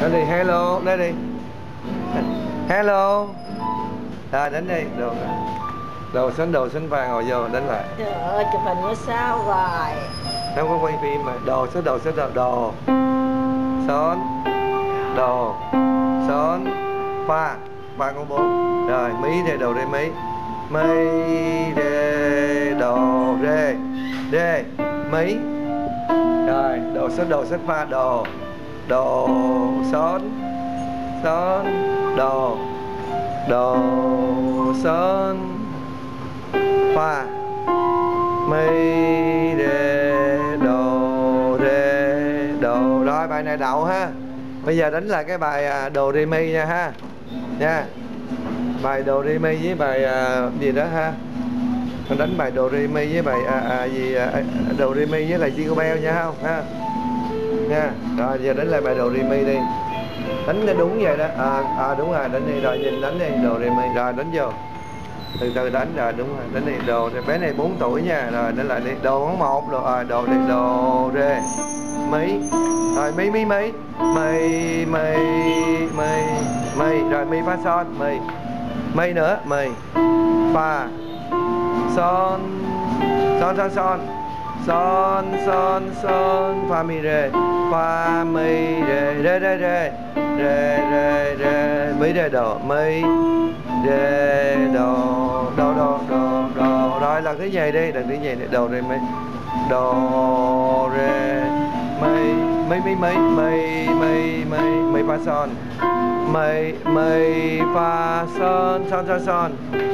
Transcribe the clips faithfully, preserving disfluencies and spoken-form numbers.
Đây đi, hello, đây đi. Hello. À, đánh đi, được. Đồ sến đồ sến vàng ngồi vô, đánh lại. Trời ơi, chụp hình của sao rồi? Không có quay phim mà. Đồ sến đồ sến đồ, đồ. Sến. Đồ. Sến. Pha. Pha con bốn. Rồi, mí rê đồ rê mí. Mây rê đồ rê. Rê. Mí. Rồi, đồ sến đồ sến pha đồ. Đồ sến. Sến. Đồ. Đồ sến pha mây rê đồ rê đồ. Rồi bài này đậu ha. Bây giờ đánh lại cái bài đồ rê mi nha ha. Nha. Bài đồ rê mi với bài à, gì đó ha. Con đánh bài đồ rê mi với bài à, à, gì à, đồ rê mi với lại Jingle Bell nha không ha. Nha. Rồi giờ đánh lại bài đồ rê mi đi. Đánh cái đúng vậy đó. À, à đúng rồi, đánh đi rồi nhìn đánh đi đồ rê mi. Rồi đánh vô. Từ từ đánh rồi, đúng rồi, đánh đi đồ. Bé này bốn tuổi nha. Rồi đánh lại đi. Đồ ngón một đồ à, đồ đi đồ rê mí. Rồi mí mí mí. Mây mây mây mây. Rồi mi pha son mây. Mây nữa mây. Pha son son son son son son son pha mi rê. Pha mi rê rê rê rê rê rê rê mí rê đồ mí rê đồ đồ đồ đồ đồ. Rồi lần thứ nhì đi, lần thứ nhì đi đồ rê mí đồ rê mây mây mây mây mây mây mây mây pha son mây mây pha son son son son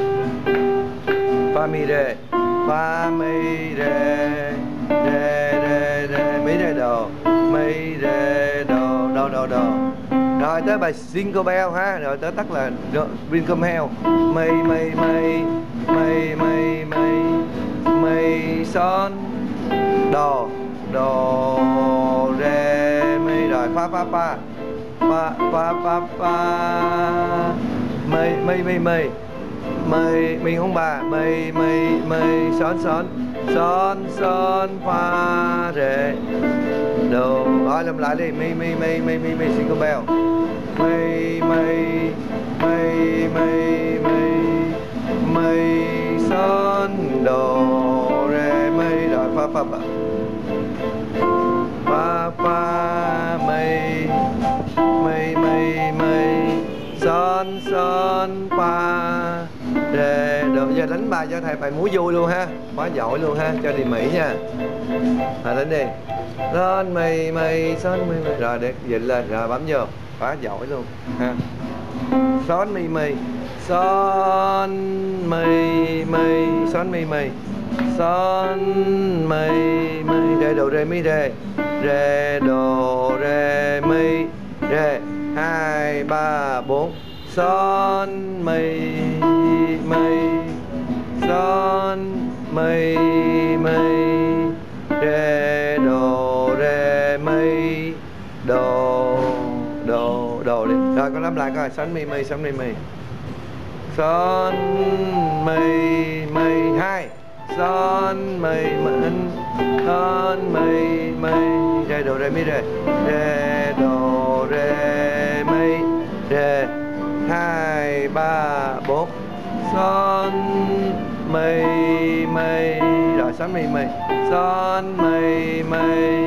pha mi rê pha mi rê rê rê rê mí rê đồ mí rê đồ đồ đồ đồ. Rồi tới bài Jingle Bell ha. Rồi tới tắt là Jingle Bell. Mây mây mây mây mây mây mây son đồ đồ rê mây. Rồi pha pha pha pha pha pha pha mây mây mây mây mây mây không bà mây mây mây son son son son pha rê đồ. Rồi làm lại đi. Mây mây mây mây mây mây Jingle Bell. Mây mây mây mây mây mây son đồ rê mây. Rồi pha pha pha pha pha mây mây mây mây son son pha rê đồ. Giờ đánh bài cho thầy bài múa vui luôn ha. Quá giỏi luôn ha. Cho đi Mỹ nha. À, đánh đi. Son mây mây son mây mây. Rồi để dịch lên rồi bấm vô. Quá giỏi luôn ha. Son mây mây son mây mây son mây mây son mây mây rê đồ rê mi rê rê đồ rê mi rê hai ba bốn son mây mây son mây mây rê đồ rê mi đồ đồ đồ đi. Rồi con làm lại coi. Son mi mây son mi mây son mây mây hai son mây mây son mây mây rê đồ rê mi rê rê đồ rê mi rê hai ba bốn son mây mây. Rồi son mây mây son mây mây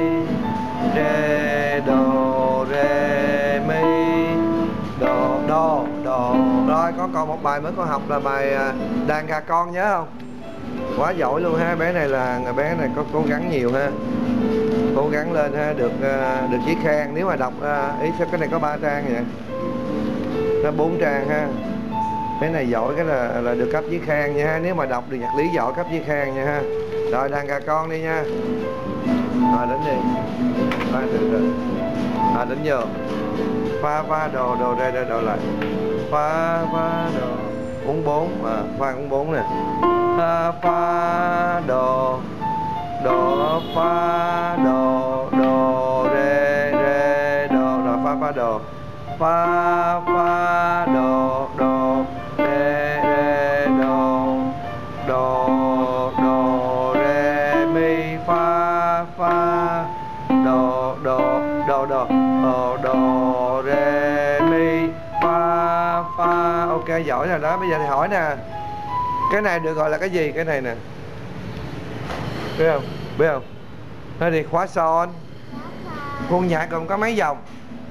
rê đồ rê mi đồ đồ đồ. Rồi có còn một bài mới con học là bài đàn gà con, nhớ không? Quá giỏi luôn ha. Bé này là người bé này có cố gắng nhiều ha. Cố gắng lên ha. Được được chiếc khen. Nếu mà đọc ý sao cái này có ba trang vậy? Nó bốn trang ha. Bé này giỏi cái là là được cấp chiếc khen nha ha. Nếu mà đọc được nhạc lý giỏi cấp chiếc khen nha ha. Rồi đàn gà con đi nha. Rồi đánh đi. Rồi từ từ. À đánh vô. Pha pha đồ đồ đây đây đồ lại. Pha pha đồ uống bốn à, pha uống bốn nè. Pha pha đồ đồ pha đồ đồ rê rê đồ. Rồi pha pha đồ pha pha đồ đồ rê rê đồ đồ đồ rê mi pha pha đồ đồ đồ đồ đồ đồ do re mi fa fa. Ok, giỏi rồi đó. Bây giờ thì hỏi nè, cái này được gọi là cái gì? Cái này nè, biết không? Biết không? Nó thì khóa son. Khuôn nhạc còn có mấy dòng?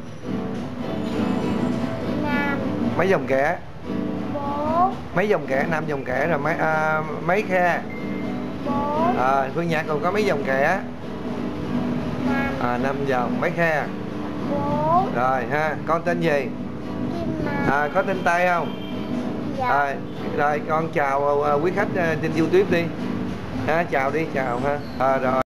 năm. Mấy dòng kẻ? Bốn. Mấy dòng kẻ? Năm dòng kẻ rồi mấy à, mấy khe? Bốn. À, phương nhạc còn có mấy dòng kẻ? Năm. À, năm dòng. Mấy khe? Bốn. Rồi ha. Con tên gì? Kim Mã. À, có tên Tây không? Dạ. À, rồi con chào uh, quý khách uh, trên YouTube đi. Ha, chào đi, chào ha. À, rồi.